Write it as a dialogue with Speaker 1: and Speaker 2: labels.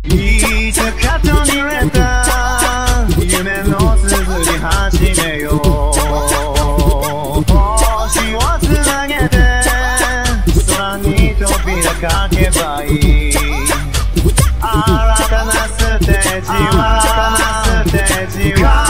Speaker 1: いつか途切れた夢の続き始めよう。星をつなげて空に扉かけばいい。新たなステージは